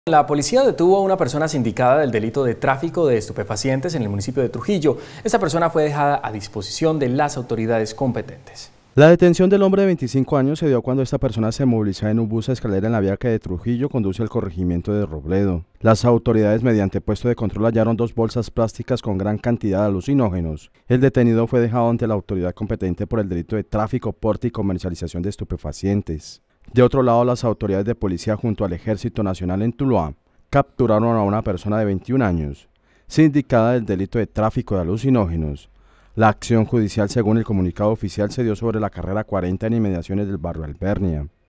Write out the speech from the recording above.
La policía detuvo a una persona sindicada del delito de tráfico de estupefacientes en el municipio de Trujillo. Esta persona fue dejada a disposición de las autoridades competentes. La detención del hombre de 25 años se dio cuando esta persona se movilizaba en un bus a escalera en la vía que de Trujillo conduce al corregimiento de Robledo. Las autoridades mediante puesto de control hallaron 2 bolsas plásticas con gran cantidad de alucinógenos. El detenido fue dejado ante la autoridad competente por el delito de tráfico, porte y comercialización de estupefacientes. De otro lado, las autoridades de policía junto al Ejército Nacional en Tuluá capturaron a una persona de 21 años, sindicada del delito de tráfico de alucinógenos. La acción judicial, según el comunicado oficial, se dio sobre la carrera 40 en inmediaciones del barrio Albernia.